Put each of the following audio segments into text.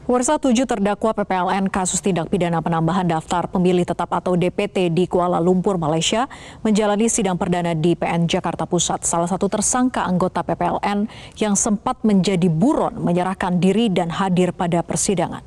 Pemirsa, 7 terdakwa PPLN kasus tindak pidana penambahan daftar pemilih tetap atau DPT di Kuala Lumpur, Malaysia menjalani sidang perdana di PN Jakarta Pusat. Salah satu tersangka anggota PPLN yang sempat menjadi buron menyerahkan diri dan hadir pada persidangan.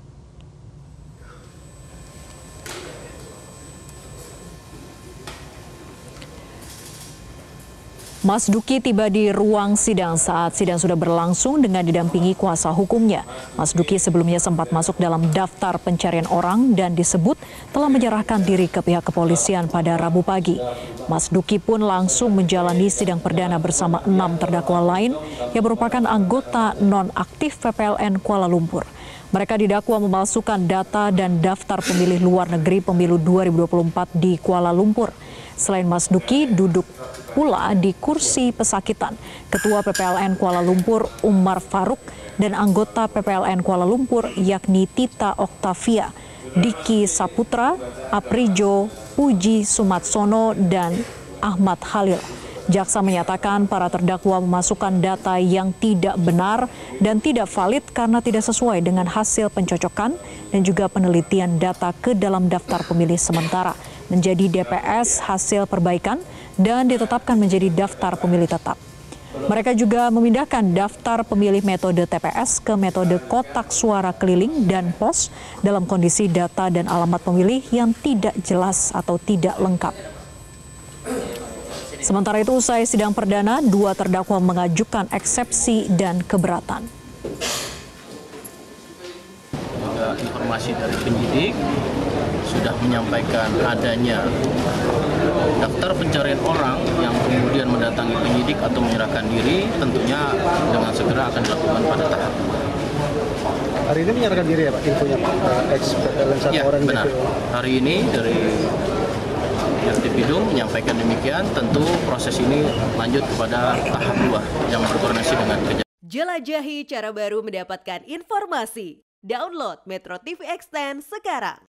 Mas Duki tiba di ruang sidang saat sidang sudah berlangsung dengan didampingi kuasa hukumnya. Mas Duki sebelumnya sempat masuk dalam daftar pencarian orang dan disebut telah menyerahkan diri ke pihak kepolisian pada Rabu pagi. Mas Duki pun langsung menjalani sidang perdana bersama 6 terdakwa lain yang merupakan anggota non-aktif PPLN Kuala Lumpur. Mereka didakwa memalsukan data dan daftar pemilih luar negeri pemilu 2024 di Kuala Lumpur. Selain Mas Duki, duduk pula di kursi pesakitan Ketua PPLN Kuala Lumpur Umar Faruk dan anggota PPLN Kuala Lumpur yakni Tita Oktavia, Diki Saputra, Aprijo, Puji Sumatsono, dan Ahmad Halil. Jaksa menyatakan para terdakwa memasukkan data yang tidak benar dan tidak valid karena tidak sesuai dengan hasil pencocokan dan juga penelitian data ke dalam daftar pemilih sementara menjadi DPS hasil perbaikan dan ditetapkan menjadi daftar pemilih tetap. Mereka juga memindahkan daftar pemilih metode TPS ke metode kotak suara keliling dan pos dalam kondisi data dan alamat pemilih yang tidak jelas atau tidak lengkap. Sementara itu, usai sidang perdana, 2 terdakwa mengajukan eksepsi dan keberatan. Juga informasi dari penyidik sudah menyampaikan adanya daftar pencarian orang yang kemudian mendatangi penyidik atau menyerahkan diri, tentunya dengan segera akan dilakukan pada tahap 2. Hari ini menyerahkan diri ya Pak, infonya Pak, ex-PPLN satu ya, orang. Benar. Hari ini dari Dirtipidum menyampaikan demikian, tentu proses ini lanjut kepada tahap 2 yang berkoordinasi dengan Kejaksaan. Jelajahi cara baru mendapatkan informasi. Download Metro TV Extend sekarang.